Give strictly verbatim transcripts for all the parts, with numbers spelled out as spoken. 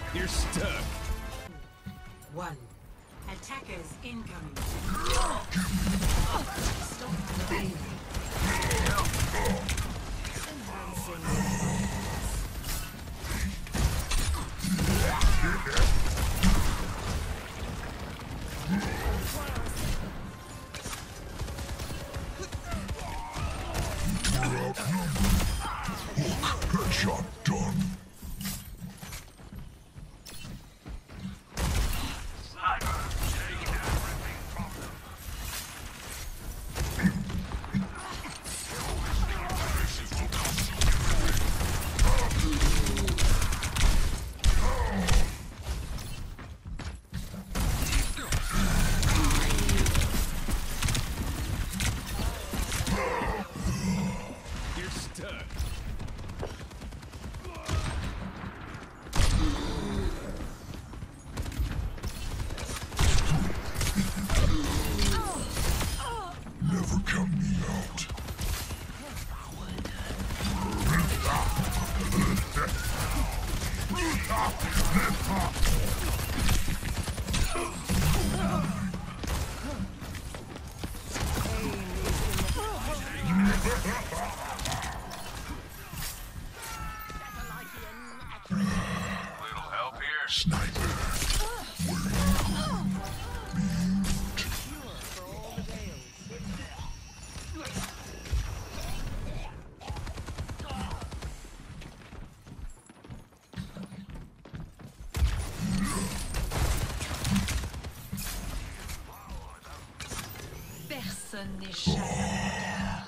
You're stuck. One. Attackers incoming. Stop the pain. Headshot done. You're stuck. Never count me out. Little help here. Sniper, where you going? Mute. Personne n'échappe à mon regard.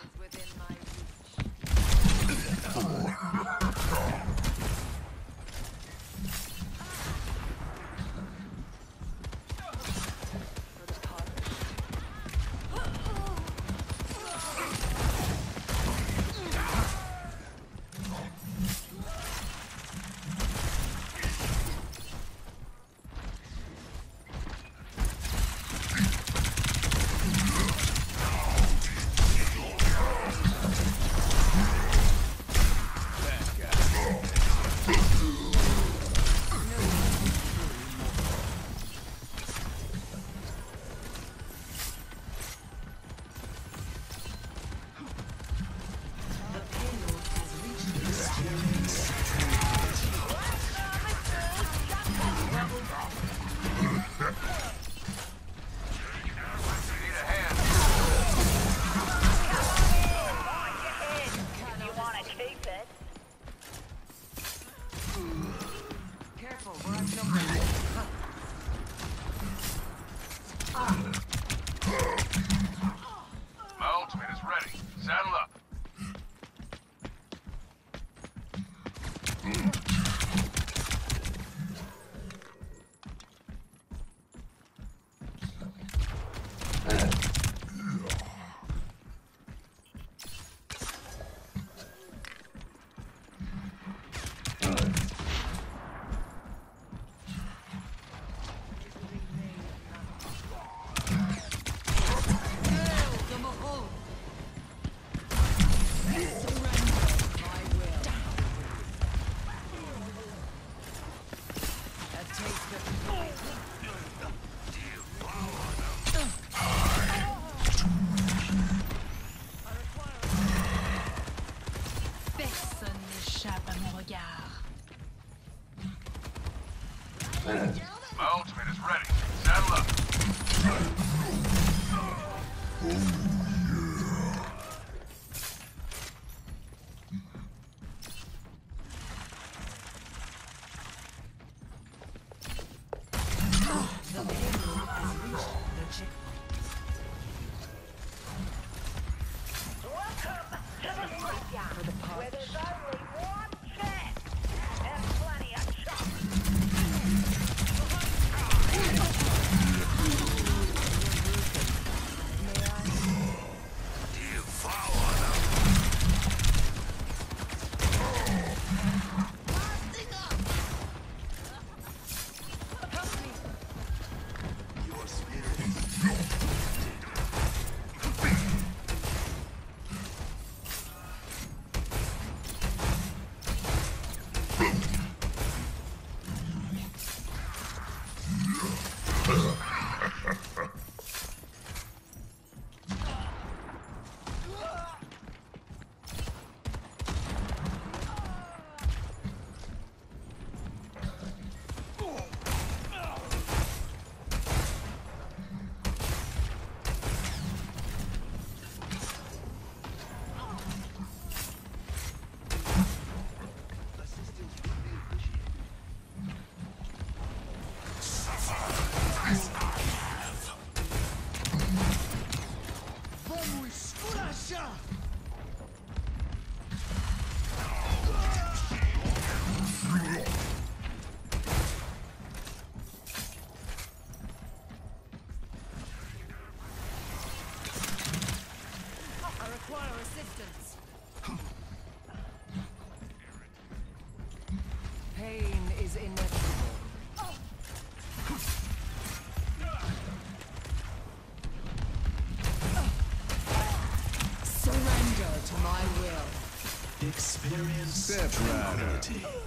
My ultimate is ready. Saddle up. Personne n'échappe à mon regard. My ultimate is ready. Saddle up. The payload has reached the checkpoint. Welcome to the Slipyard, where there's only one chance and plenty of chocolate. Step right up.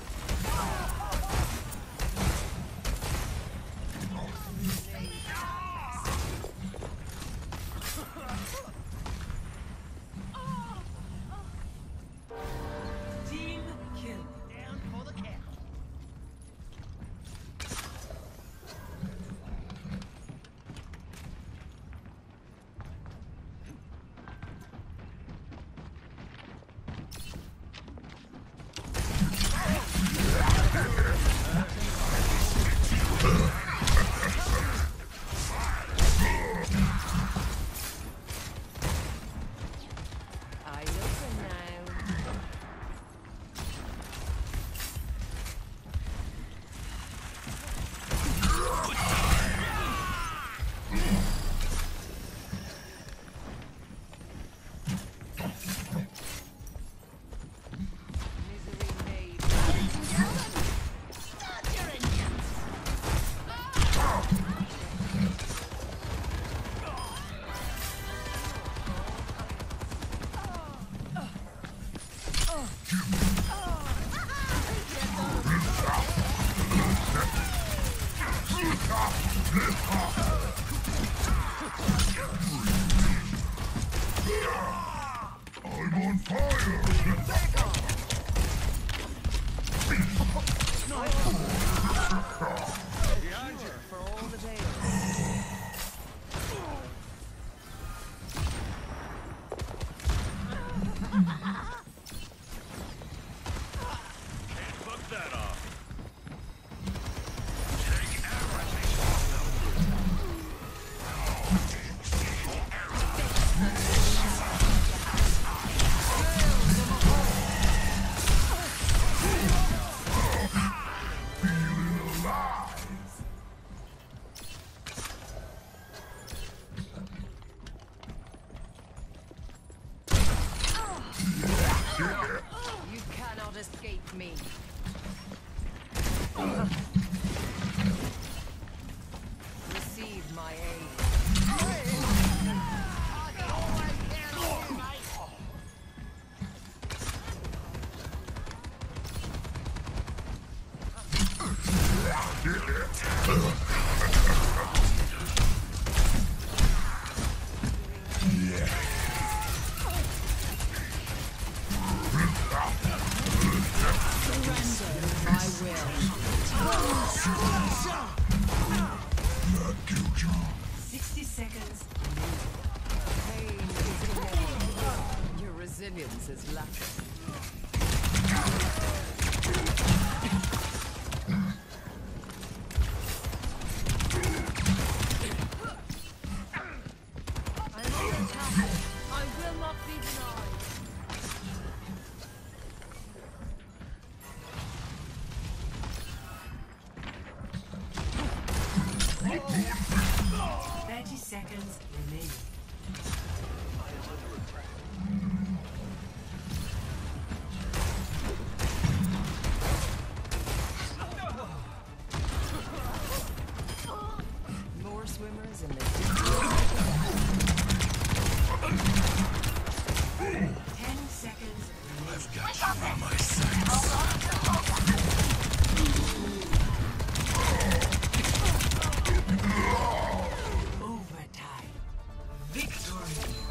Team kill. Down for the count. I listen now. Misery made. Start your engines. I'm on fire! For all the day. Can't fuck that off. You cannot escape me. Receive my aid. I will. That killed you. Sixty seconds. Pain is immortal. Your resilience is lacking. I'm under attack. I will not be denied. Thirty seconds remaining. More swimmers in the Ten seconds remaining. I've got you on my sights. Overtime. Victory.